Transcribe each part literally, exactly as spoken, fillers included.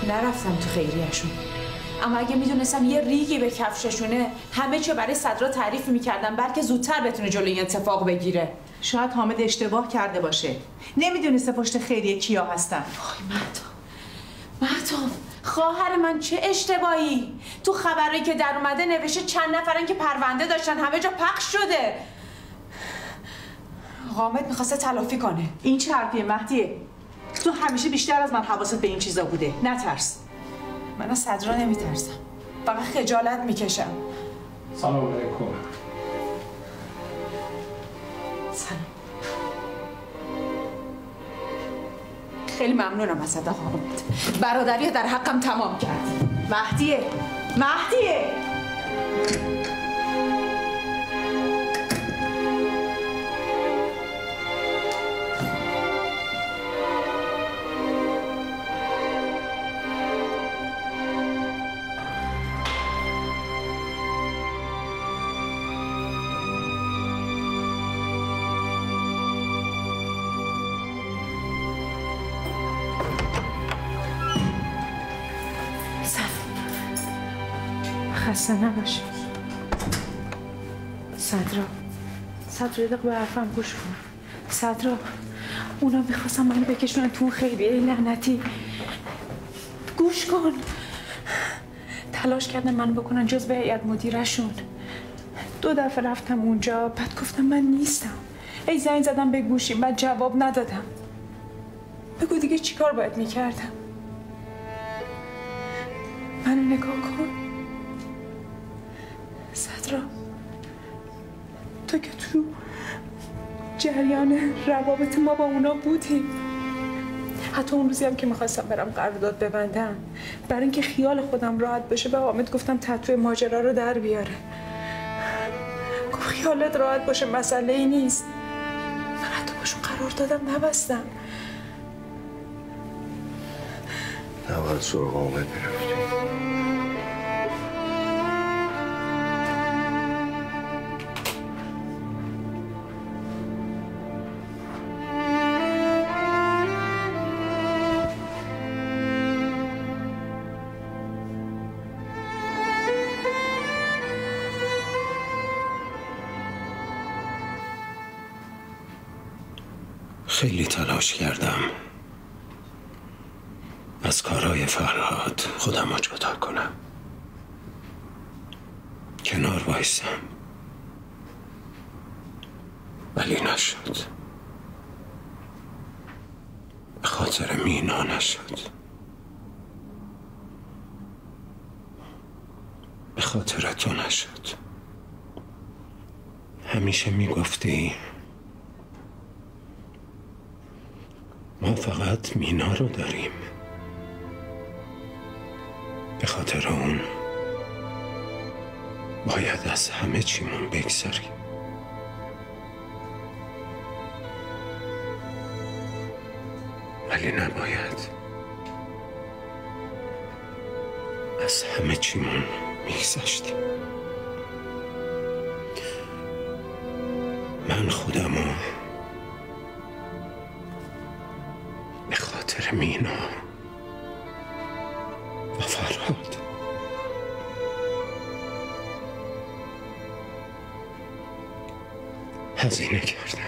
نرفتم تو خیریه‌شون، اما اگه میدونستم یه ریگی به کفششونه همه چی برای صدرا تعریف میکردم بلکه زودتر بتونه جلوی این اتفاق بگیره. شاید حامد اشتباه کرده باشه، نمیدونسته پشت خیریه کیا هستن. آی مهتاب، مهتاب خواهر من چه اشتباهی؟ تو خبرایی که در اومده نوشته چند نفرن که پرونده داشتن، همه جا پخش شده. حامد میخواسته تلافی کنه. این چه حرفیه مهدیه؟ تو همیشه بیشتر از من حواست به این چیزا بوده، نترس. من از صدرا نمیترسم، فقط خجالت میکشم. سلام علیکم. سلام. خیلی ممنونم از صدا حامد، برادری در حقم تمام کرد. مهدیه، مهدیه. خسته نباشی. صدرا صدرا یه دقیقه به حرفم گوش کن. صدرا اونا میخواستم منو بکشونن تو خیریه لعنتی. گوش کن. تلاش کردن منو بکنن جزو هیئت مدیرشون. دو دفعه رفتم اونجا، بعد گفتم من نیستم. ای زنگ زدم به گوشیم، بعد جواب ندادم. بگو دیگه چیکار باید میکردم؟ منو نگاه کن صدرا، تو که تو جریان روابط ما با اونا بودی. حتی اون روزی هم که میخواستم برم قرارداد ببندم، برای اینکه خیال خودم راحت بشه به حامد گفتم تتوی ماجرا رو در بیاره. گفت خیالت راحت باشه مسئله ای نیست. من حتی باشون قراردادم نبستم. نباید سراغ حامد میرفتی. خیلی تلاش کردم از کارهای فرهاد خودم رو جدا کنم، کنار وایسم، ولی نشد. به خاطر مینا نشد، به خاطر تو نشد. همیشه میگفتی ما فقط مینا رو داریم، به خاطر اون باید از همه چیمون بگذریم. ولی نباید، از همه چیمون میگذشتیم. من خودمو به خاطر مینا و فرهاد هزینه کردم.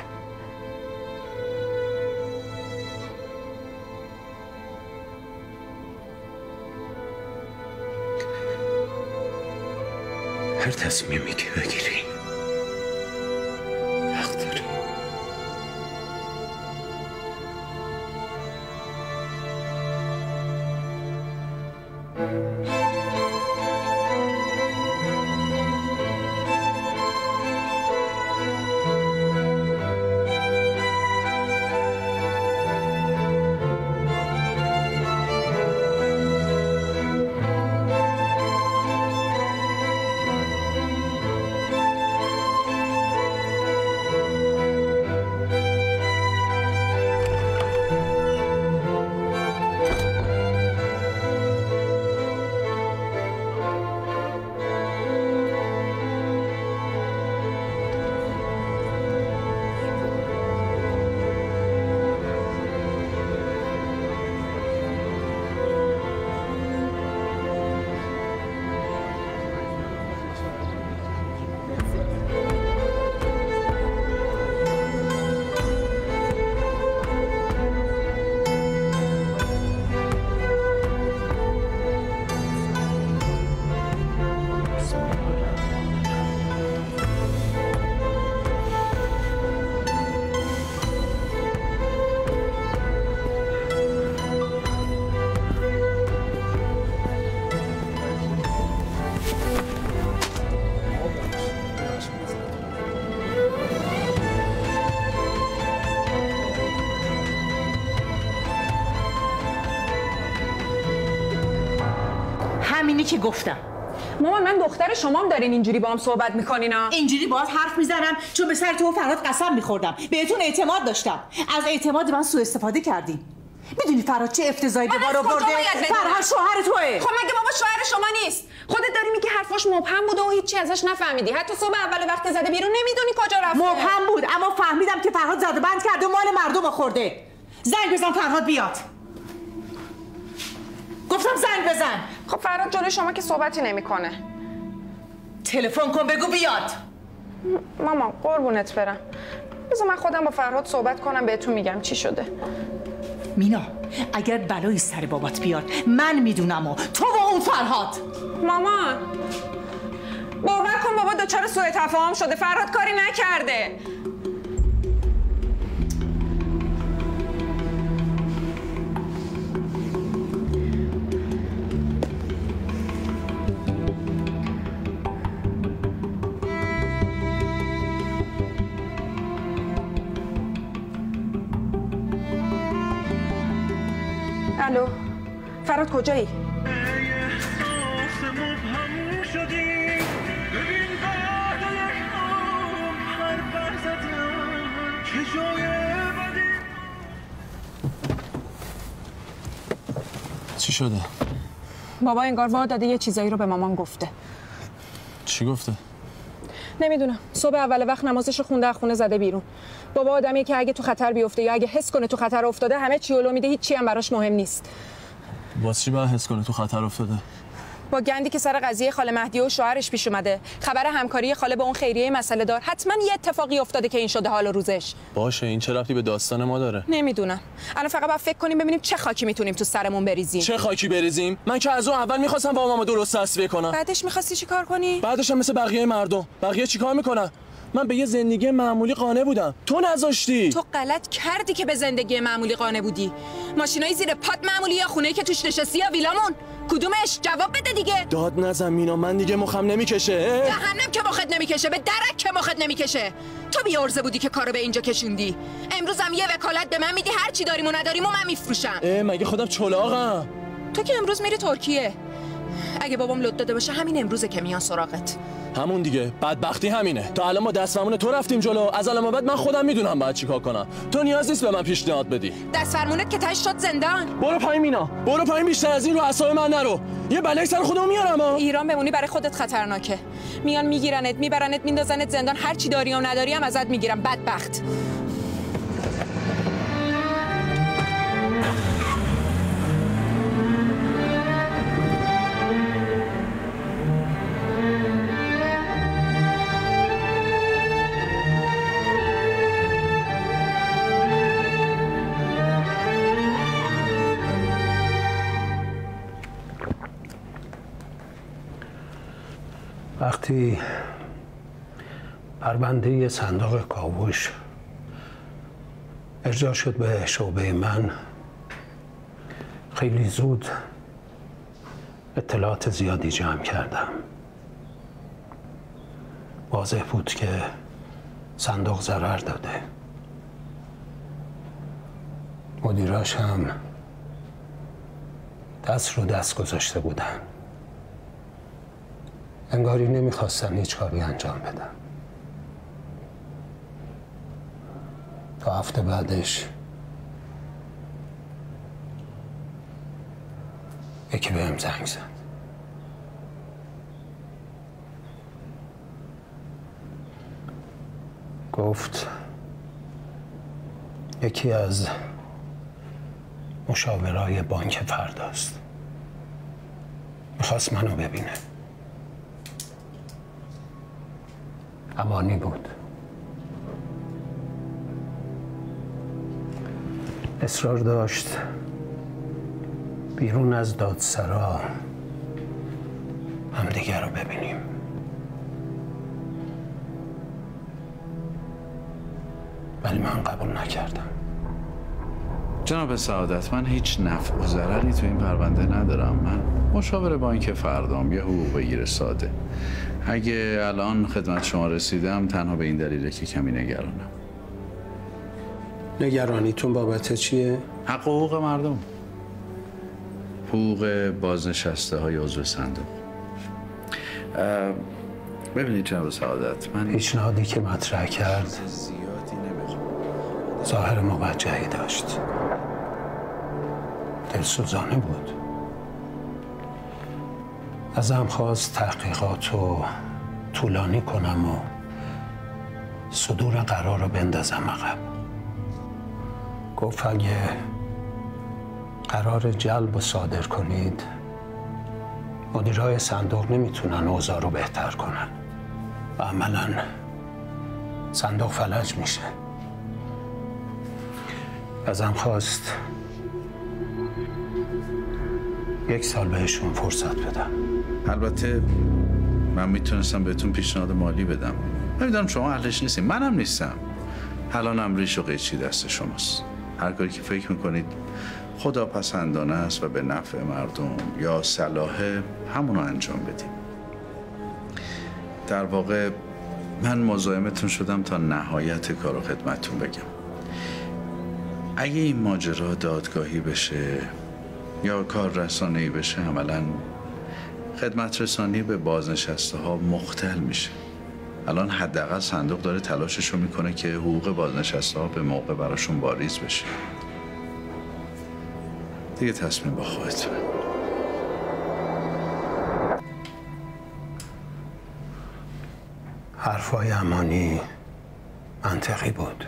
هر تصمیمی که بگیری حق داری. همینی که گفتم. مامان من دختر شمام دارین اینجوری با هم صحبت میکنین ها؟ اینجوری باهات حرف میزنم چون به سر تو و فرهاد قسم میخوردم، بهتون اعتماد داشتم، از اعتماد من سوء استفاده کردین. میدونی فرهاد چه افتضاحی به بار آورده؟ فرهاد شوهر توئه. خب مگه بابا شوهر شما نیست؟ خودت داری میگی حرفاش مبهم بوده و هیچی ازش نفهمیدی، حتی صبح اول وقت زده بیرون نمیدونی کجا رفته. مبهم بود اما فهمیدم که فرهاد زده بند کرده و مال مردم خورده. زنگ بزن فرهاد بیاد. گفتم زنگ بزن. خب فرهاد جلوی شما که صحبتی نمیکنه. تلفن کن بگو بیاد. مامان قربونت برم، بذار من خودم با فرهاد صحبت کنم بهتون میگم چی شده. مینا اگر بلایی سر بابات بیاد من میدونم و تو و اون فرهاد. مامان باور کن بابا دچار سوء تفاهم شده، فرهاد کاری نکرده. الو فرهاد کجایی؟ چی شده؟ بابا انگار وا داده یه چیزایی رو به مامان گفته. چی گفته؟ نمیدونم. صبح اول وقت نمازش خونده از خونه زده بیرون. بابا آدمیه که اگه تو خطر بیفته یا اگه حس کنه تو خطر افتاده همه چی اولو میده، هیچ چی هم براش مهم نیست. واسه چی باید حس کنه تو خطر افتاده؟ با گندی که سر قضیه خاله مهدیه و شوهرش پیش اومده، خبر همکاری خاله با اون خیریه مسئله دار، حتما یه اتفاقی افتاده که این شده حال و روزش. باشه این چه ربطی به داستان ما داره؟ نمیدونم. الان فقط باید فکر کنیم ببینیم چه خاکی میتونیم تو سرمون بریزیم. چه خاکی بریزیم؟ من که از اون اول میخواستم با ماما درست تصفیه کنم. بعدش میخواستی چیکار کنی؟ بعدش هم مثل بقیه مردم. بقیه چیکار میکنن؟ من به یه زندگی معمولی قانع بودم. تو نذاشتی. تو غلط کردی که به زندگی معمولی قانع بودی. ماشینای زیر پات معمولی یا خونه‌ای که توش نشستی یا ویلامون؟ کدومش؟ جواب بده دیگه. داد نزن مینا، من دیگه مخم نمیکشه. جهنم که مخت نمیکشه، به درک که مخت نمیکشه. تو بی عرضه بودی که کارو به اینجا کشوندی. امروز هم یه وکالت به من میدی هر چی داریم و نداریم و من میفروشم. اه مگه خودم چلاقم؟ تو که امروز میری ترکیه. اگه بابام لط داده باشه همین امروزه که میان سراغت. همون دیگه، بدبختی همینه. تا الان ما دستفرمون تو رفتیم جلو، از الان بعد من خودم میدونم باید چیکار کنم. تو نیاز نیست به من پیشنهاد بدی. دستفرمونت که تاش شد زندان. برو پایین مینا، برو پایین، بیشتر از این رو اعصاب من نرو. یه بلایی سر خودم میارم ها. ایران بمونی برای خودت خطرناکه. میان میگیرنت، میبرنت، میندازنت زندان، هر چی داری و نداری هم ازت میگیرن. بدبخت. وقتی پرونده صندوق کاوش ارجاع شد به شعبه من، خیلی زود اطلاعات زیادی جمع کردم. واضح بود که صندوق ضرر داده. مدیراش هم دست رو دست گذاشته بودن. انگاری نمیخواستن هیچ کاری انجام بدن. تا هفته بعدش یکی بهم زنگ زد. گفت یکی از مشاورای بانک فرداست. میخواست منو ببینه. امانی بود. اصرار داشت بیرون از دادسرا همدیگر رو ببینیم. ولی من قبول نکردم. جناب سعادت، من هیچ نفع و ضرری تو این پرونده ندارم. من مشاور بانک فردام، یه حقوق بگیر ساده. اگه الان خدمت شما رسیدم تنها به این دلیله که کمی نگرانم. نگرانیتون بابت چیه؟ حق و حقوق مردم. حقوق بازنشسته های عضو صندوق. ببینید جناب سعادت، من پیشنهادی که مطرح کرد زیادی نمیخوام. ظاهر موجهی داشت، دلسوزانه بود. ازم خواست تحقیقات رو طولانی کنم و صدور قرار رو بندازم عقب. گفت اگه قرار جلب و صادر کنید مدیرای صندوق نمیتونن اوضاع رو بهتر کنن و عملاً صندوق فلج میشه. ازم خواست یک سال بهشون فرصت بدم. البته من میتونستم بهتون پیشنهاد مالی بدم. نمیدونم شما اهلش نیستیم، منم نیستم. الانم ریش و قیچی دست شماست. هر کاری که فکر میکنید خدا پسندانه است و به نفع مردم یا صلاح، همونو انجام بدیم. در واقع من مزاحمتون شدم تا نهایت کار و خدمتتون بگم. اگه این ماجرا دادگاهی بشه یا کار رسانه‌ای بشه، عملاً خدمت رسانی به بازنشسته ها مختل میشه. الان حداقل صندوق داره تلاشش رو میکنه که حقوق بازنشسته ها به موقع براشون واریز بشه. دیگه تصمیم با خودتونه. حرفای امانی منطقی بود.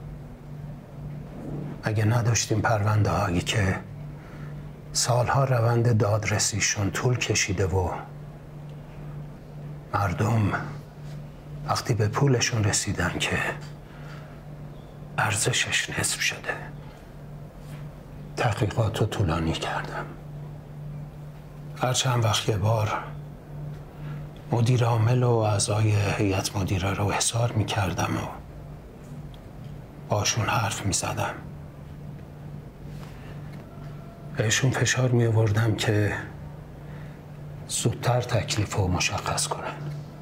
اگه نداشتیم پرونده هایی که سالها روند دادرسیشون طول کشیده و مردم وقتی به پولشون رسیدن که ارزشش نصف شده، تحقیقات رو طولانی کردم. هر چند وقت یه بار مدیر عامل و اعضای هیئت مدیره رو احضار میکردم و باشون حرف میزدم. بهشون فشار می آوردم که زودتر تکلیف رو مشخص کنن.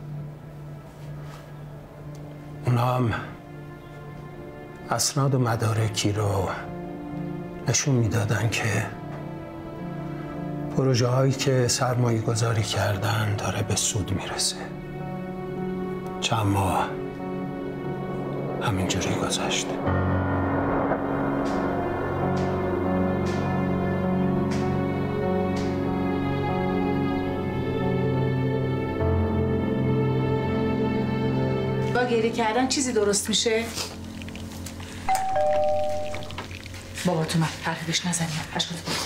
اونا هم اسناد و مدارکی رو نشون میدادن که پروژه هایی که سرمایه گذاری کردن داره به سود میرسه. چند ماه همینجوری گذشت. با گریه کردن چیزی درست میشه؟ بابا تو من حرفش نزنیم. اشکات بکن.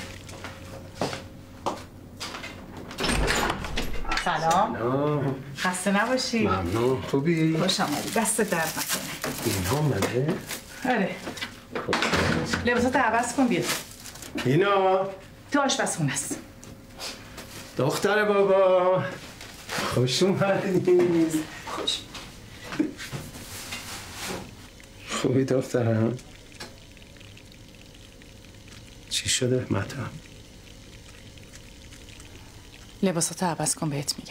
سلام. خسته نباشی. ممنون. خوبی؟ خوش آمدی. دست درد نکنه. اینا اومده؟ آره. لباساتو عوض کن بیا. اینا تو آشپزخونه است. دختر بابا خوش اومدی. خوش. خوبی دخترم؟ چی شده مطمئن؟ لباساتو عوض کن بهت میگم.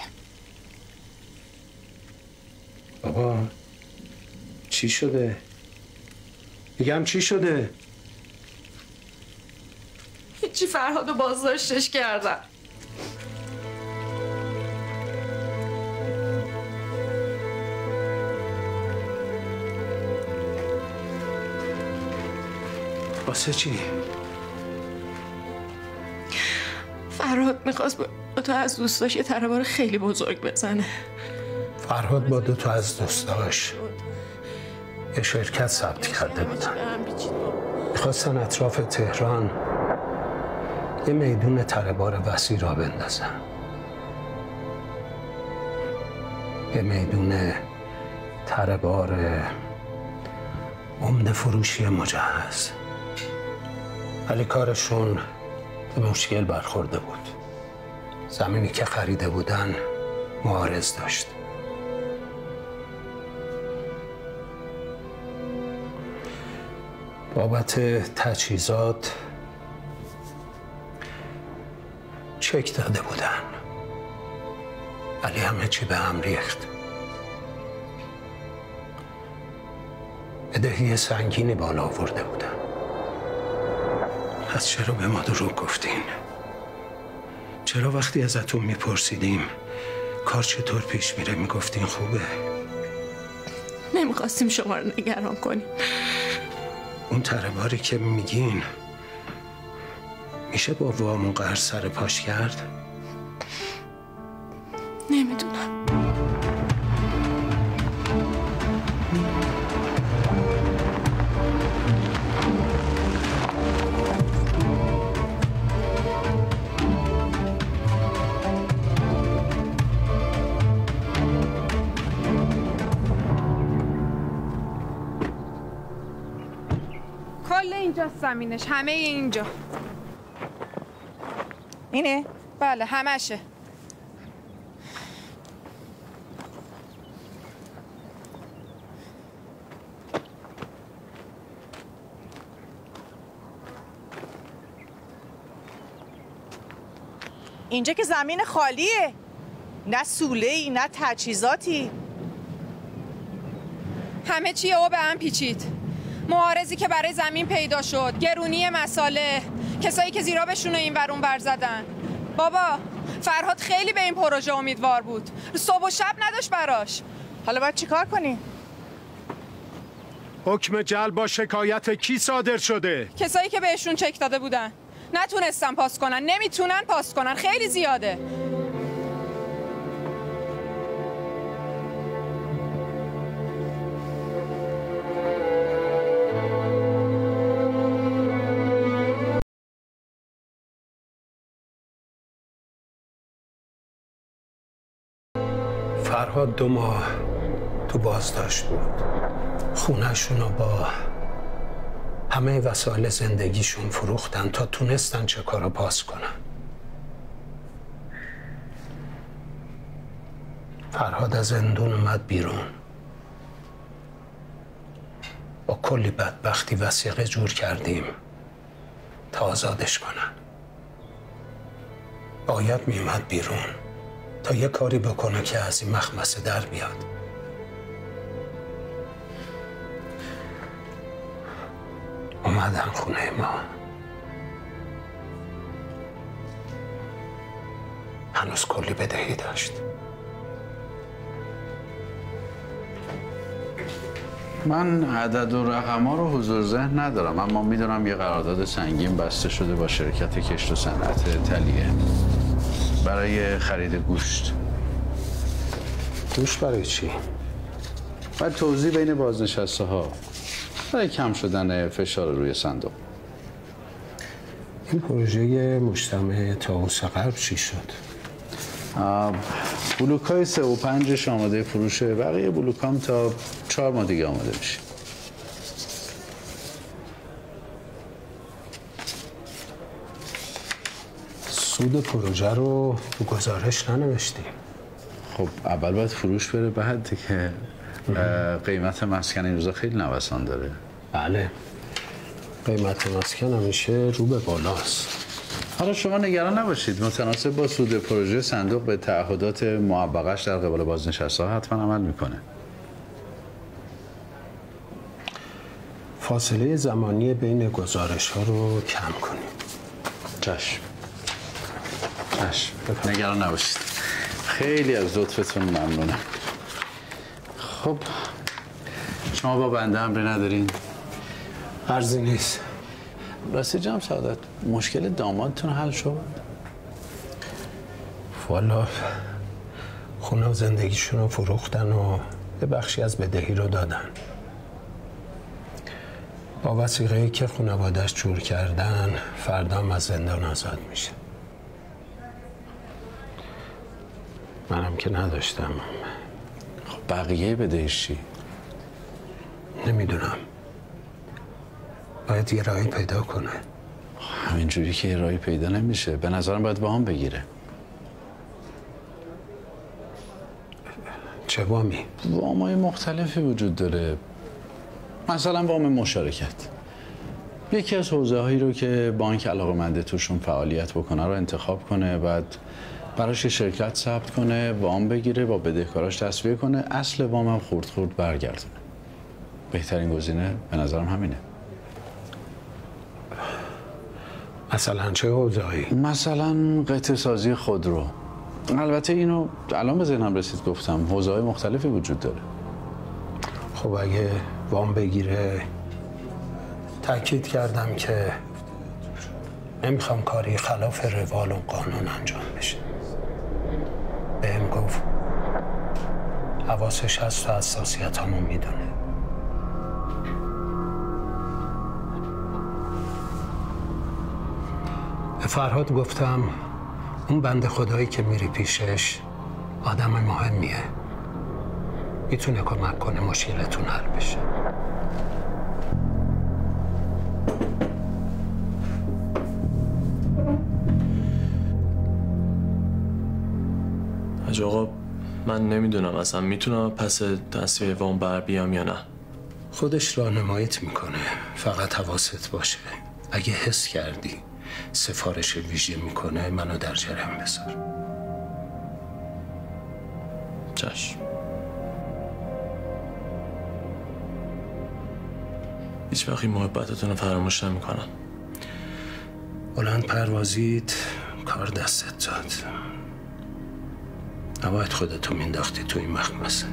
بابا چی شده؟ میگم چی شده؟ هیچی، فرهادو بازداشتش کردن. واسه چی؟ فرهاد میخواست با تو از دوستاش یه تربار خیلی بزرگ بزنه. فرهاد با دو تا از دوستاش یه شرکت ثبت کرده بودن. میخواستن اطراف تهران یه میدون تربار وسیع را بندازن. یه میدون تربار عمده فروشی مجهز. ولی کارشون به مشکل برخورده بود. زمینی که خریده بودن معارض داشت. بابت تجهیزات چک داده بودن، ولی همه چی به هم ریخت. بدهی سنگینی بالا آورده بودن. از چرا به ما دروغ گفتین؟ چرا وقتی ازتون میپرسیدیم کار چطور پیش میره میگفتین خوبه؟ نمیخواستیم شما رو نگران کنیم. اون تره‌باری که میگین میشه با وامون قرض سر پاش کرد؟ نمیدونم. کل اینجا زمینش، همه اینجا. اینه؟ بله همشه. اینجا که زمین خالیه، نه سوله‌ای نه تجهیزاتی. همه چی او به هم پیچید. معارضی که برای زمین پیدا شد، گرونی مساله، کسایی که زیرابشون رو این ور اون ور زدن. بابا فرهاد خیلی به این پروژه امیدوار بود، صبح و شب نداشت براش. حالا باید چیکار کنیم؟ حکم جلب با شکایت کی صادر شده؟ کسایی که بهشون چک داده بودن نتونستن پاس کنن، نمیتونن پاس کنن، خیلی زیاده. فرهاد دو ماه تو بازداشت بود. خونه‌شون رو با همه وسایل زندگیشون فروختن تا تونستن چه کارو پاس کنن. فرهاد از زندون اومد بیرون. با کلی بدبختی وثیقه جور کردیم تا آزادش کنن. باید میومد بیرون تا یه کاری بکنه که از این مخمسه در بیاد. اومدن خونه ما. هنوز کلی بدهی داشت. من عدد و رقم ها رو حضور ذهن ندارم، اما میدونم یه قرارداد سنگین بسته شده با شرکت کشت و صنعت تلیه برای خرید گوشت. گوشت برای چی؟ و توزیع بین بازنشسته ها برای کم شدن فشار روی صندوق. این پروژه مجتمع طاووس غرب چی شد؟ بلوک های سه و پنجش آماده فروشه، بقیه بلوک هم تا چهار ماه دیگه آماده میشه. سود پروژه رو تو گزارش ننوشتیم. خب اول باید فروش بره، بعد که قیمت مسکن این روزا خیلی نوسان داره. بله، قیمت مسکن همیشه رو به بالاست. حالا شما نگران نباشید، متناسب با سود پروژه صندوق به تعهدات معوقش در قبال بازنشسته‌ها حتما عمل میکنه. فاصله زمانی بین گزارش ها رو کم کنیم. چشم چشم، نگران نباشید. خیلی از لطفتون ممنونم. خب شما با بنده امری ندارین؟ عرضی نیست. راستی جناب سعادت، مشکل دامادتون حل شد؟ والا خونه و زندگیشون رو فروختن و یه بخشی از بدهی رو دادن. با وثیقه‌ای که خانواده‌اش جور کردن فردا هم از زندان آزاد میشه. منم که نداشتم. خب بقیه بدهیش چی؟ نمیدونم. باید یه راهی پیدا کنه. همینجوری که یه راهی پیدا نمیشه. به نظرم باید وام بگیره. چه وامی؟ وامای مختلفی وجود داره. مثلا وام مشارکت. یکی از حوزه هایی رو که بانک علاقه‌منده توشون فعالیت بکنه رو انتخاب کنه، بعد براش یه شرکت ثبت کنه، وام بگیره، با بدهکاراش تسویه کنه، اصل وام هم خورد خورد برگردونه. بهترین گزینه به نظرم همینه. مثلا چه حوزه‌ای؟ مثلا قطعه سازی خودرو. البته اینو الان به ذهنم رسید گفتم حوزه‌های مختلفی وجود داره. خب اگه وام بگیره، تأکید کردم که نمیخوام کاری خلاف روال و قانون انجام بشه. بهم گفت حواسش هست و حساسیت همون میدونه. به فرهاد گفتم اون بنده خدایی که میری پیشش آدم مهمیه، میتونه کمک کنه مشکلتون حل بشه. حاج آقا من نمیدونم اصلا میتونم پس تصویه وام بر بیام یا نه. خودش راهنماییت میکنه، فقط حواست باشه اگه حس کردی سفارش ویژه میکنه منو در جریان بذار. چشم. هیچ وقتی محبتتون رو فراموش نمیکنم. بلند پروازیت کار دستت داد، نباید خودتو مینداختی تو این مخمسه.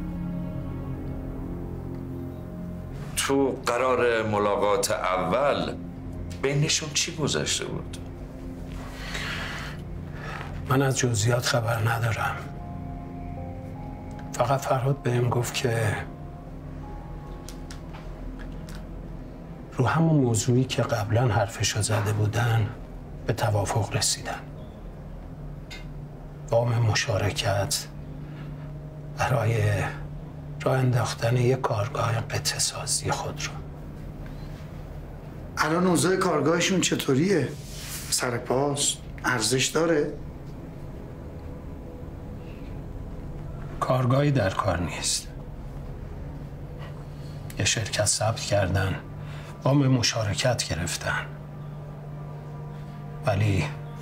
تو قرار ملاقات اول بینشون چی گذشته بود؟ من از جزئیات خبر ندارم، فقط فرهاد بهم گفت که رو همون موضوعی که قبلا حرفشو زده بودن به توافق رسیدن. وام مشارکت برای راه انداختن یک کارگاه قطعه سازی خودرو. الان اوضاع کارگاهشون چطوریه؟ سرپاست؟ ارزش داره؟ کارگاهی در کار نیست. یه شرکت ثبت کردن، وام مشارکت گرفتن، ولی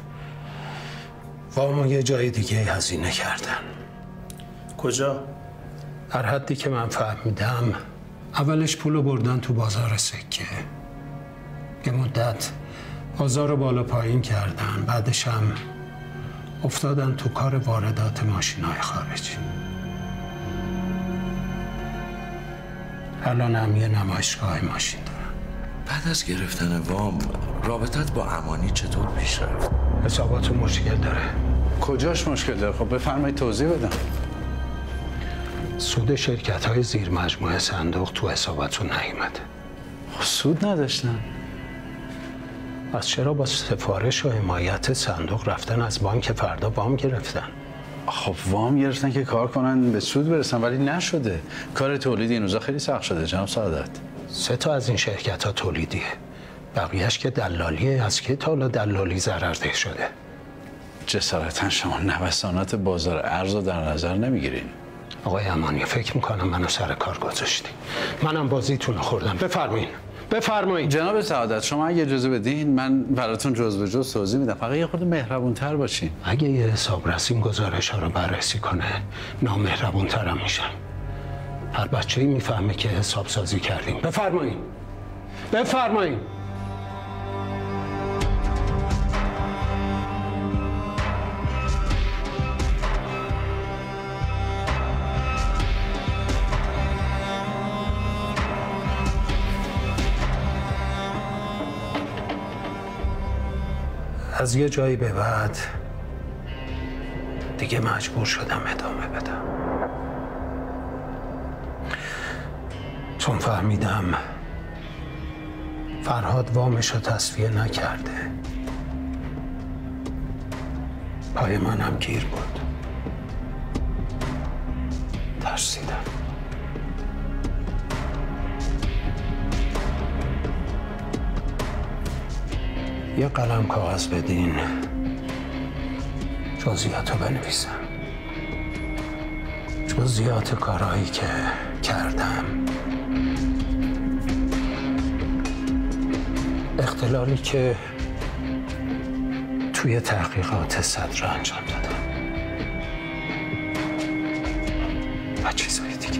وامو یه جای دیگه هزینه کردن. کجا؟ در حدی که من فهمیدم اولش پولو بردن تو بازار سکه، یه مدت بازار رو بالا پایین کردن، بعدش هم افتادن تو کار واردات ماشینای خارجی. الان هم یه نمایشگاه ماشین دارن. بعد از گرفتن وام رابطت با امانی چطور پیش رفت؟ حساباتو مشکل داره. کجاش مشکل داره؟ خب بفرمایید توضیح بدم. سود شرکت های زیر مجموعه صندوق تو حساباتون نیومده. خب سود نداشتن. پس چرا با سفارش و حمایت صندوق رفتن از بانک فردا وام گرفتن؟ خب وام گرفتن که کار کنن به سود برسن، ولی نشده. کار تولید این روزا خیلی سخت شده جناب سعادت. سه تا از این شرکت ها تولیدیه، بقیهش که دلالیه. از که تا حالا دلالی ضررده شده؟ جسارتا شما نوسانات بازار ارز رو در نظر نمیگیرین. آقای امانی فکر میکنم منو سر کار گذاشتی. منم بازیتون رو خوردم. بفرمایین بفرمایید. جناب سعادت شما اگه اجازه بدین من براتون جز به جز توضیح میدم، فقط یه خورده مهربون‌تر باشین. اگه یه حسابرسیم گزارش ها رو بررسی کنه نامهربون‌ترم میشم. هر بچه‌ای میفهمه که حساب سازی کردیم. بفرمایین بفرمایین. از یه جایی به بعد دیگه مجبور شدم ادامه بدم، چون فهمیدم فرهاد وامش رو تصفیه نکرده. پای منم گیر بود. ترسیدم. یه قلم کاغذ بدین جزئیات رو بنویسم. جزئیات کارهایی که کردم، اختلالی که توی تحقیقات صدر انجام دادم و چیزهای دیگه.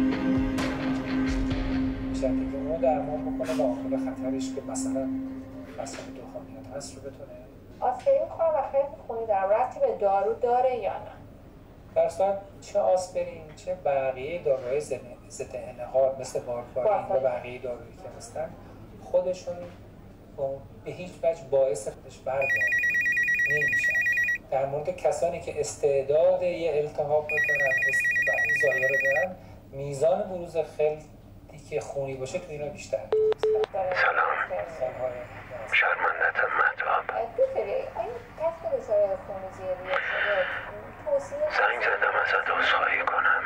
بیشتر تکنولوژی درمان بکنه و آخر خطرش که مثلا مسائل دخانیات هست رو بتونه آسپرین میخورم و خیلی خونی دارم. ربطی به دارو داره یا نه؟ در صورت چه آسپرین چه بقیه داروهای ضد انحال مثل وارفارین و بقیه دارویی که هستن خودشون به هیچ وجه باعث خودش برگرد نمیشن. در مورد کسانی که استعداد یه التهاب رو دارن، استعداد زایه رو دارن، میزان بروز خلطی که خونی باشه تو اینا بیشتر سلام، شرمندتم مهتاب. زنگ زدم ازت عذرخواهی کنم.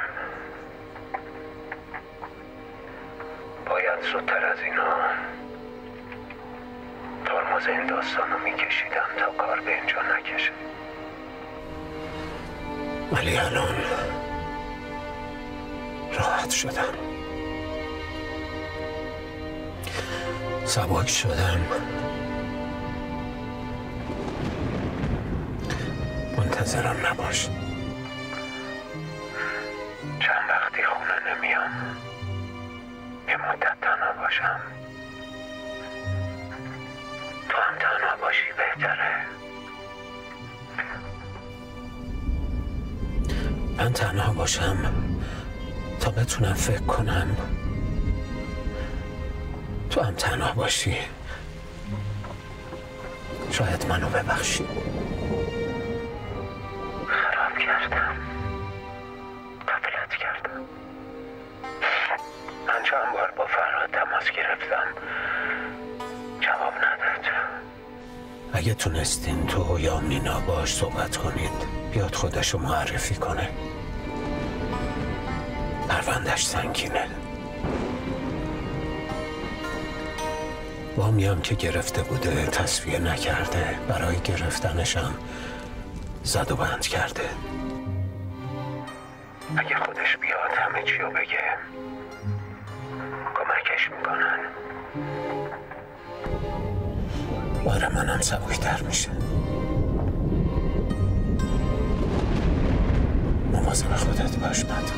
باید زودتر از اینا ترمز این داستان رو میکشیدم تا کار به اینجا نکشه، ولی الان راحت شدم، سبک شدم. منتظرم نباش. چند وقتی خونه نمیام، یه مدت تنها باشم. تو هم تنها باشی بهتره. من تنها باشم تا بتونم فکر کنم. تو هم تنها باشی، شاید منو ببخشی. خراب کردم، غفلت کردم. من چند بار با فرهاد تماس گرفتم، جواب نداد. اگه تونستین تو یا مینا باش صحبت کنید، بیاد خودشو معرفی کنه. پرونده‌اش سنگینه. وامی هم که گرفته بوده تصفیه نکرده، برای گرفتنشم زد و بند کرده. اگه خودش بیاد همه چی رو بگه، کمکش میکنن. بار منم سبکتر میشه. مواظب خودت باش مهتاب.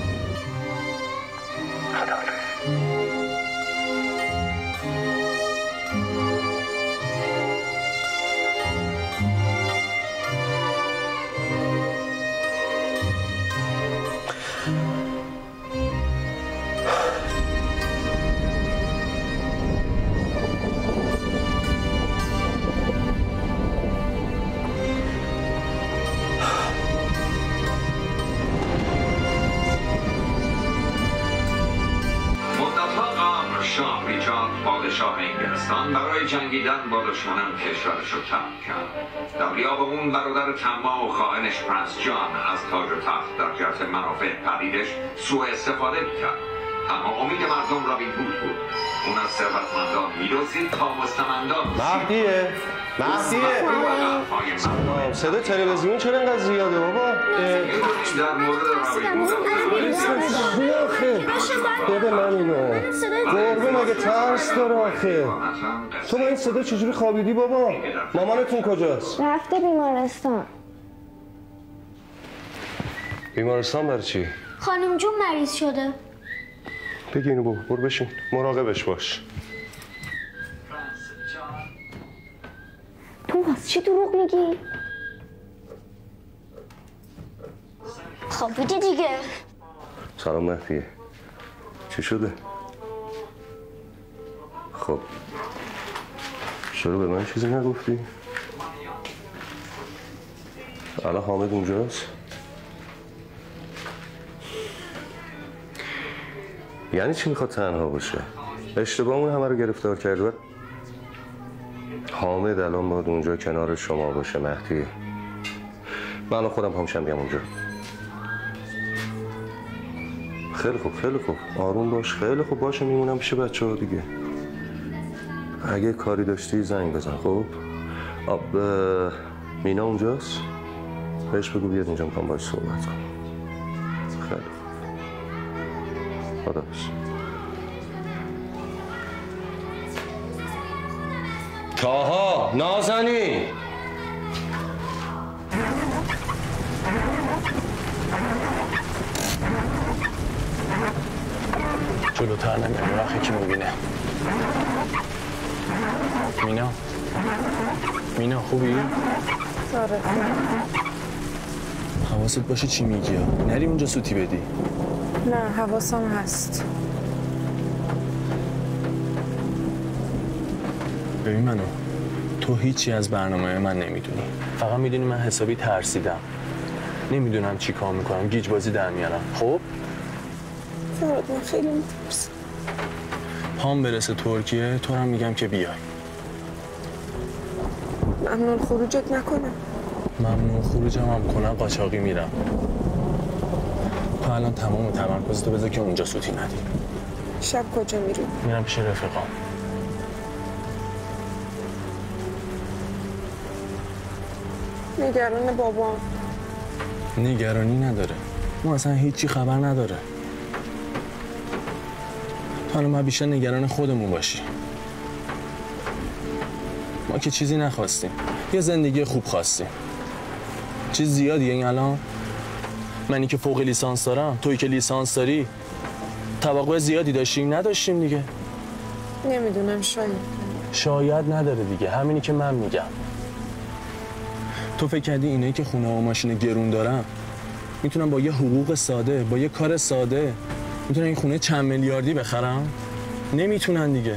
خداحافظ. پادشاه انگلستان برای جنگیدن با دشمنان کشورش رو ترک کرد. در بیابون برادر طماع و خائنش پرنس جان از تاج و تخت در جهت منافع پدیدش سوء استفاده میکرد. اما امید مردم رابین هود بود. اون از ثروتمندان می‌دزدید تا مستمندان. مهدیه مهدیه صدا تلویزیون چرا اینقدر زیاده بابا؟ در مورد رابین هود آخه بده من اینو گربه مگه ترس داره آخه. تو با این صدا چجوری خوابیدی بابا؟ مامانتون کجاست؟ رفته بیمارستان. بیمارستان برای چی؟ خانم جون مریض شده. بگی اینو بابا، برو بشین مراقبش باش. تو واسه چی دروغ میگی؟ خوابیدی دیگه. سلام مهدیه، چی شده؟ خب چرا به من چیزی نگفتی؟ الان حامد اونجاست؟ یعنی چی میخواد تنها باشه؟ اشتباهمون همه رو گرفتار کرده. حامد الان باید اونجا کنار شما باشه مهدی. من الان خودم پامشم بیام اونجا. خیلی خوب خیلی خوب آروم باش. خیلی خوب باشه، میمونم پیش بچه ها دیگه. اگه کاری داشتی زنگ بزن. خب آب مینا اونجاست؟ بهش بگو بیاد اینجا، میخوام باش صحبت کنم. خیلی خوب خداحافظ. تاها نازنین جلوتر نمیره وقتی که میبینه. مینا مینا خوبی؟ آره. حواست باشه چی میگی ها؟ نری اونجا سوتی بدی. نه حواسم هست. ببین منو، تو هیچی از برنامه من نمیدونی. فقط میدونی من حسابی ترسیدم. نمیدونم چی کار میکنم، گیج بازی در میارم. خب؟ فراد من خیلی میترسم. پام برسه ترکیه تو هم میگم که بیای. ممنون خروجت نکنم. ممنون خروجم هم کنم قاچاقی میرم. تو الان تمام تمرکزتو بذار که اونجا سوتی ندی. شب کجا میری؟ میرم پیش رفقام. نگران بابام. نگرانی نداره. ما اصلا هیچی خبر نداره. تو الان ما بیشتر نگران خودمون باشی. ما که چیزی نخواستیم. یه زندگی خوب خواستیم. چیز زیادیه این الان. منی که فوق لیسانس دارم، تویی که لیسانس داری، توقع زیادی داشتیم نداشتیم دیگه. نمیدونم شاید. شاید نداره دیگه، همینی که من میگم. تو فکر کردی اینایی که خونه و ماشین گرون دارن میتونن با یه حقوق ساده، با یه کار ساده میتونن این خونه چند میلیاردی بخرن؟ نمیتونن دیگه.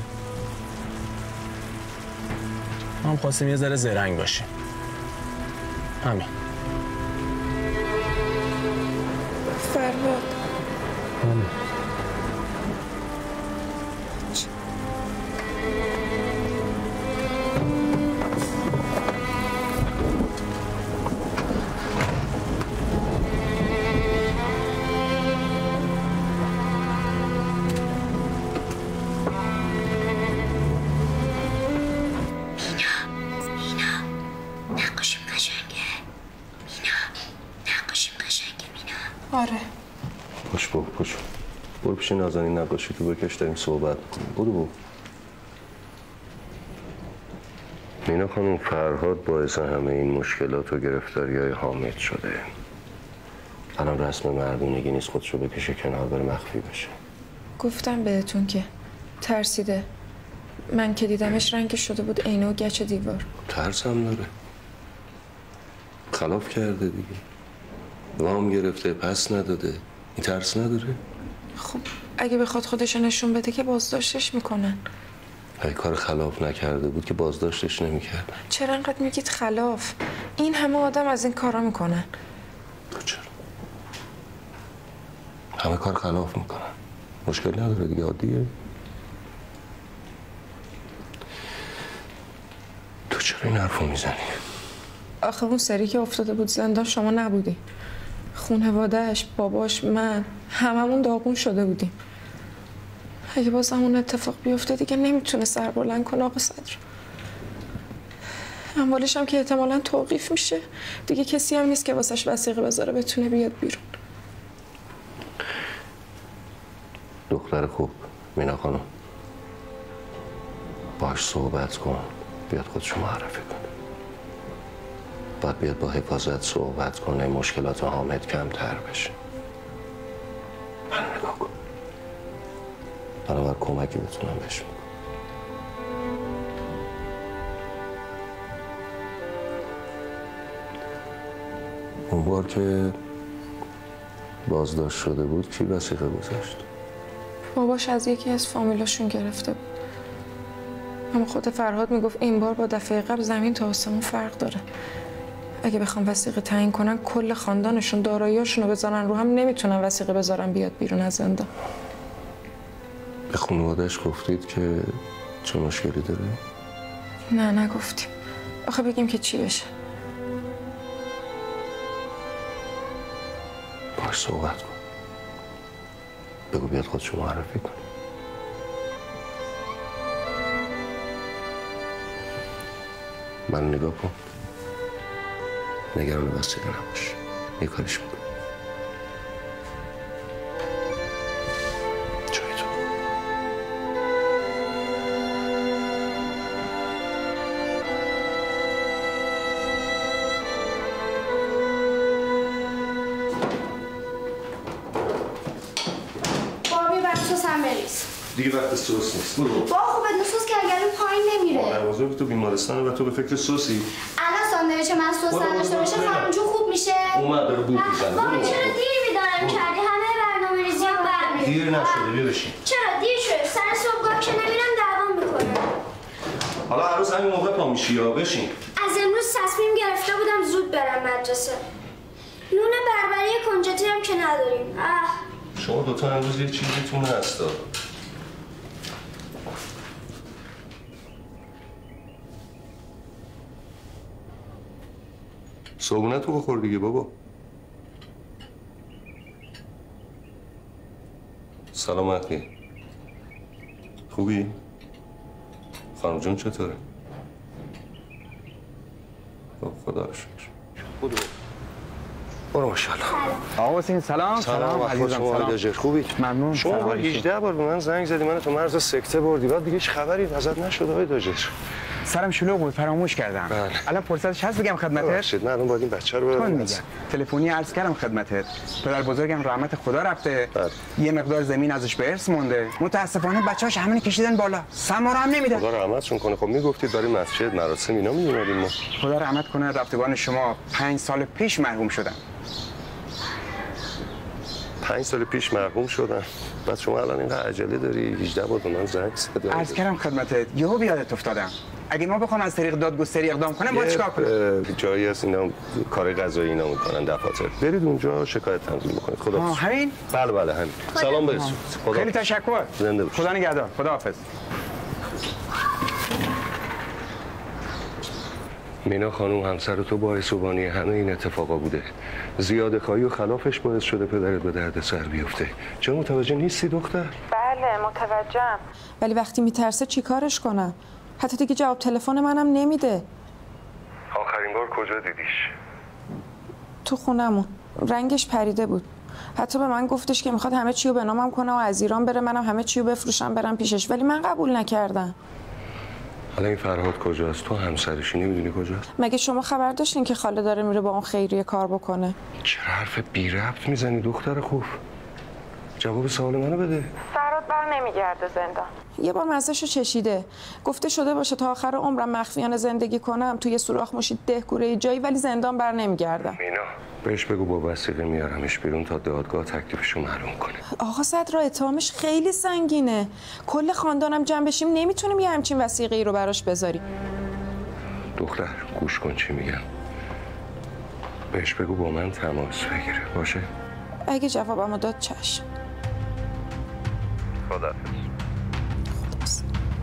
ما هم خواستیم یه ذره زرنگ باشیم. همین. فرهاد. همین. آره. پوش برو پوش برو پیش نازنین نقاشی تو بکش داریم صحبت کنیم. برو برو. مینا خانم، فرهاد باعث همه این مشکلات و گرفتاری های حامد شده. الان رسم مردونگی نیست خودشو بکشه کنار بره مخفی بشه. گفتم بهتون که ترسیده. من که دیدمش رنگش شده بود عینه و گچ دیوار. ترس هم داره. خلاف کرده دیگه. وام گرفته پس نداده. این ترس نداره؟ خب اگه بخواد خودشو نشون بده که بازداشتش میکنن. اگه کار خلاف نکرده بود که بازداشتش نمیکردن. چرا انقدر میگید خلاف؟ این همه آدم از این کارا میکنن. تو چرا؟ همه کار خلاف میکنن. مشکل نداره دیگه، عادیه. تو چرا این حرفو میزنی؟ آخه اون سری که افتاده بود زندان شما نبودی. خانواده‌اش، باباش، من هممون داغون شده بودیم. اگه باز همون اتفاق بیفته دیگه نمیتونه سر بلند کنه آقا صدر. اموالش هم که احتمالاً توقیف میشه دیگه، کسی هم نیست که واسش وثیقه بذاره بتونه بیاد بیرون. دختر خوب مینا خانم، باش صحبت کن بیاد خودشو معرفی کنه. باید بیاد با حفاظت صحبت کنه، مشکلات حامد کمتر بشه. من نگاه کن، بنابر کمکی بتونم بهش میکنم. اون بار که بازداشت شده بود کی وثیقه گذاشت؟ باباش از یکی از فامیلاشون گرفته بود. اما خود فرهاد میگفت این بار با دفعه قبل زمین تا آسمون فرق داره. اگه بخوام وثیقه تعیین کنن کل خاندانشون داراییاشون رو بذارن رو هم، نمیتونن وثیقه بذارن بیاد بیرون از زندان. به خانواده‌اش گفتید که چه مشکلی داره؟ نه نگفتیم. آخه بگیم که چی بشه؟ باش صحبت کن، بگو بیاد خودشو معرفی کن. من نگاه کن، نگران وثیقه نباش، یه کارش میکنم. جای تو. بابی وقت سوس هم بریز. دیگه وقت سوس نیست، برو. با خوبه نسوس که اگر این پایین نمیره. مادر بزرگ تو بیمارستان و تو به فکر سوسی. الان ساندویچ من سس نداشته باشه خانم جون خوب میشه. اومد داره بود میزنه. بابا چرا دیر بیدارم کردی؟ همه برنامه‌ریزی‌ها برمی‌ریزه. دیر نشده بیا بشین. چرا دیر شده؟ سر صبحگاه که نمیرم دوام میکنه. حالا هر روز همین موقع پا میشی یا بشین. از امروز تصمیم گرفته بودم زود برم مدرسه. نون بربری کنجاتی هم که نداریم. اه. شما دوتا امروز یه چیزیتون هست. صبحونه تو بخور دیگه بابا. سلامتی. خوبی؟ خانم جون چطوره؟ خب خدا رو شکر. بودو برو ماشاءالله. آقا حسین سلام. سلام عزیزم. سلام. خوبی؟ ممنون. شما با هجده بار به من زنگ زدی من تو مرز سکته بردی بعد دیگه هیچ خبری ازت نشد آقای داجر. سرم شلوغ بود فراموش کردم. بله. الان فرصتش هست بگم خدمتت؟ ببخشید من الان باید این بچه رو ببرم. تلفنی عرض کردم خدمتت. پدر بزرگم رحمت خدا رفته. بله. یه مقدار زمین ازش به ارث مونده. متاسفانه بچه‌هاش همین کشیدن بالا. سما رو هم نمیدن. خدا رحمتشون کنه. خب میگفتید برای مسجد مراسم اینا میومدیم ما. خدا رحمت کنه رفتگان شما پنج سال پیش مرحوم شدن. پنج سال پیش مرحوم شدن. بعد شما الان اینقدر عجله داری هجده بار به من زنگ زدی. عرض کردم خدمتت یهو بیادت افتادم. اگه ما بخوام از طریق دادگستری اقدام کنم باید چیکار کنم؟ جایی هست اینا کار قضایی اینا میکنن دفاتر. برید اونجا شکایت تنظیم بکنید. خدا آه همین؟ بله بله همین. سلام برسون. خیلی تشکر. زنده باشید. خدا نگهدار. خداحافظ. مینا خانم همسر تو باعث و بانی همه این اتفاقا بوده. زیاده خواهی و خلافش باعث شده پدرت به درد سر بیفته. چرا متوجه نیستی دختر؟ بله متوجهم. ولی وقتی میترسه چیکارش کنم؟ حتی دیگه جواب تلفن منم نمیده. آخرین بار کجا دیدیش؟ تو خونمون. رنگش پریده بود. حتی به من گفتش که میخواد همه چی رو به نامم کنه و از ایران بره منم همه چی رو بفروشم برم پیشش ولی من قبول نکردم. حالا این فرهاد کجاست؟ تو همسرشی نمیدونی کجاست؟ مگه شما خبر داشتین که خاله داره میره با اون خیریه کار بکنه؟ چرا حرف بی ربط میزنی دختر خوب؟ جواب سوال منو بده. فرهاد بر نمیگرده زندان. یه بار مزهشو چشیده. گفته شده باشه تا آخر عمرم مخفیانه زندگی کنم توی سوراخ مشید دهگوره جایی ولی زندان بر نمیگردم. مینا بهش بگو با وثیقه میارمش بیرون تا دادگاه تکلیفشو معلوم کنه. آقا صدرا اتهامش خیلی سنگینه. کل خاندانم جمع بشیم نمیتونیم یه همچین وثیقه ای رو براش بذاریم. دختر گوش کن چی میگم. بهش بگو با من تماس بگیره باشه؟ اگه جوابمو داد چشم. خداحافظ. خداحافظ.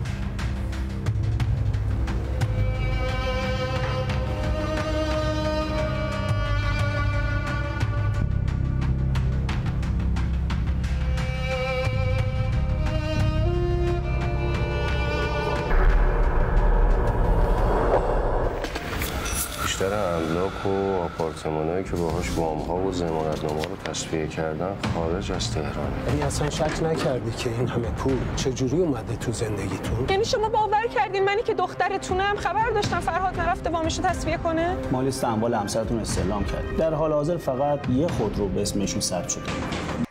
بیشتر املاک و آپارتمانایی که باهاش وام‌ها و ضمانتنامه‌ها رو تصفیه کردن خارج از تهران. یعنی اصلا شک نکردی که این همه پول چجوری اومده تو زندگیتون؟ یعنی شما باور کردین منی که دخترتونم خبر داشتم فرهاد نرفته وامش رو تصفیه کنه؟ ما لیست اموال همسرتون استعلام کرد. در حال حاضر فقط یه خودرو به اسمشون ثبت شده.